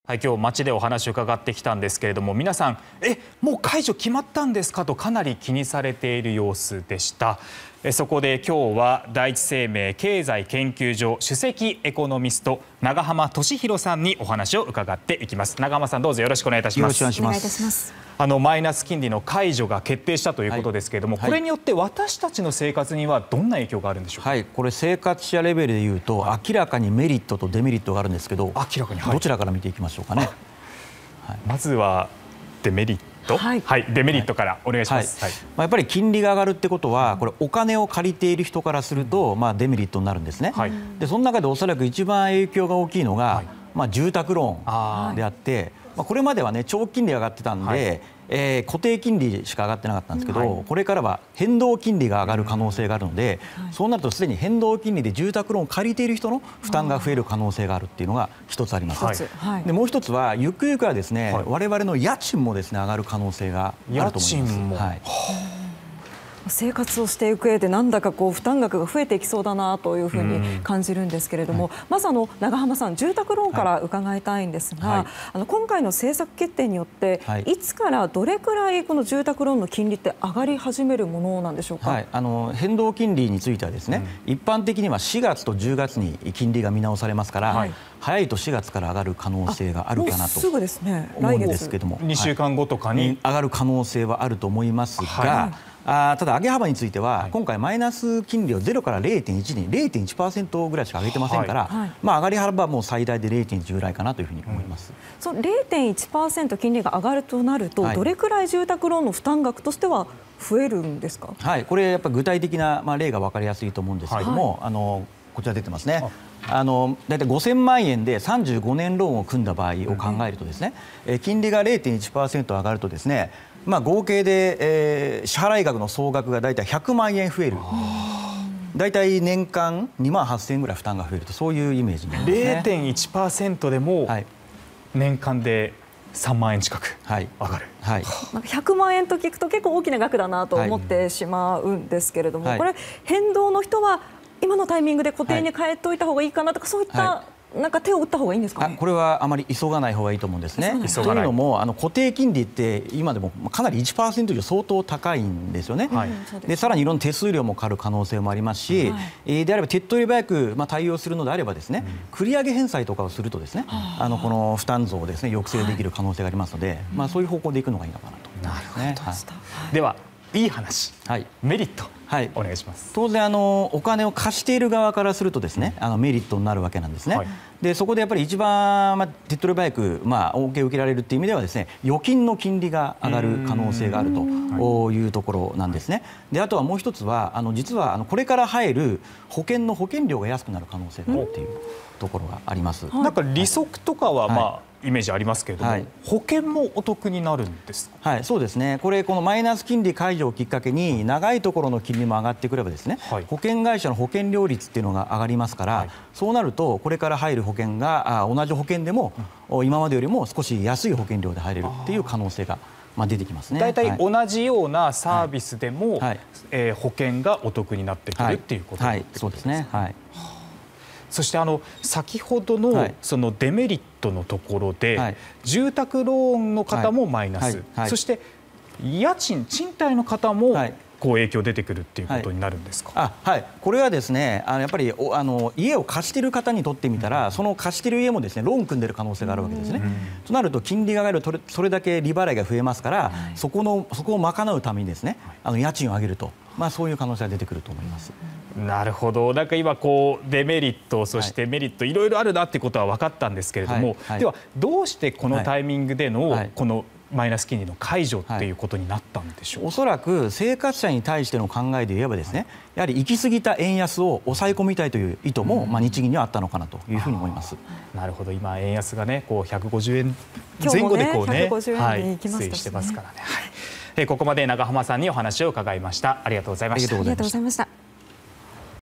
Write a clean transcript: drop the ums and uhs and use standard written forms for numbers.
はい、今日街でお話を伺ってきたんですけれども、皆さんもう解除決まったんですかとかなり気にされている様子でした。そこで今日は第一生命経済研究所首席エコノミスト長浜俊弘さんにお話を伺っていきます。長浜さん、どうぞよろしくお願いいたします。 よろしくお願いいたします。 マイナス金利の解除が決定したということですけれども、これによって私たちの生活にはどんな影響があるんでしょうか。 はい、これ生活者レベルでいうと明らかにメリットとデメリットがあるんですけど、 明らかに、 どちらから見ていきましょうかね。 まずはデメリット。はい、デメリットからお願いします。 やっぱり金利が上がるってことは、これお金を借りている人からすると、デメリットになるんですね。でその中でおそらく一番影響が大きいのが、住宅ローンであって、これまではね長期金利が上がってたんで、固定金利しか上がってなかったんですけど、これからは変動金利が上がる可能性があるので、そうなるとすでに変動金利で住宅ローンを借りている人の負担が増える可能性があるっていうのが一つあります。でもう一つはゆくゆくはですね、我々の家賃もですね上がる可能性があると思います。 生活をしていく上でなんだか負担額が増えていきそうだなというふうに感じるんですけれども、まず長浜さん、住宅ローンから伺いたいんですが、今回の政策決定によって、いつからどれくらいこの住宅ローンの金利って上がり始めるものなんでしょうか。 変動金利についてはですね、一般的には4月と10月に金利が見直されますから、早いと4月から上がる可能性があるかなと思うんですけども、 2週間後とかに上がる可能性はあると思いますが、ただ上げ幅については今回マイナス金利を0から 0.1 に 0.1% ぐらいしか上げてませんから、上がり幅はもう最大で 0.1 ぐらいかなというふうに思います。 その 0.1% 金利が上がるとなると、どれくらい住宅ローンの負担額としては増えるんですか。 これやっぱり具体的な例が分かりやすいと思うんですけども、こちら出てますね。だいたい5000万円で35年ローンを組んだ場合を考えるとですね、金利が 0.1% 上がるとですね、合計で、支払い額の総額がだいたい100万円増える。だいたい年間2万8000円ぐらい負担が増えると、そういうイメージになりますね。 0.1% でも年間で3万円近く上がる。 100万円と聞くと結構大きな額だなと思ってしまうんですけれども、これ変動の人は今のタイミングで固定に変えておいた方がいいかなとか、そういったなんか手を打った方がいいんですかね。 これはあまり急がない方がいいと思うんですね。というのも固定金利って今でもかなり 1% 以上相当高いんですよね。でさらにいろんな手数料もかかる可能性もありますし、であれば手っ取り早く対応するのであればですね、繰り上げ返済とかをするとですね、この負担増をですね抑制できる可能性がありますので、そういう方向でいくのがいいのかなと思いますね。 ではいい話、メリット、お願いします。 当然お金を貸している側からするとですね、メリットになるわけなんですね。でそこでやっぱり一番手っ取り早く恩恵を受けられるという意味ではですね、預金の金利が上がる可能性があるというところなんですね。であとはもう一つは実はこれから入る保険の保険料が安くなる可能性があるというところがあります。 なんか利息とかはイメージありますけれども、保険もお得になるんですか。 そうですね。このマイナス金利解除をきっかけに長いところの金利も上がってくればですね、保険会社の保険料率っていうのが上がりますから、そうなるとこれから入る保険が同じ保険でも今までよりも少し安い保険料で入れるっていう可能性が出てきますね。 大体同じようなサービスでも保険がお得になってくるっていうことですね。 そうですね。 そして先ほどのそのデメリットのところで、住宅ローンの方もマイナス、そして家賃賃貸の方も影響出てくるっていうことになるんですか。 これはですね、やっぱり家を貸している方にとってみたら、その貸している家もですねローン組んでる可能性があるわけですね。となると金利が上がるとそれだけ利払いが増えますから、そこを賄うためにですね家賃を上げると、そういう可能性が出てくると思います。 なるほど。なんか今デメリット、そしてメリット、いろいろあるなってことは分かったんですけれども、ではどうしてこのタイミングでのこのマイナス金利の解除っていうことになったんでしょうか。 おそらく生活者に対しての考えで言えばですね、やはり行き過ぎた円安を抑え込みたいという意図も日銀にはあったのかなというふうに思います。 なるほど。今円安がね150円前後で推移してますからね。ここまで長浜さんにお話を伺いました。ありがとうございました。 ありがとうございました。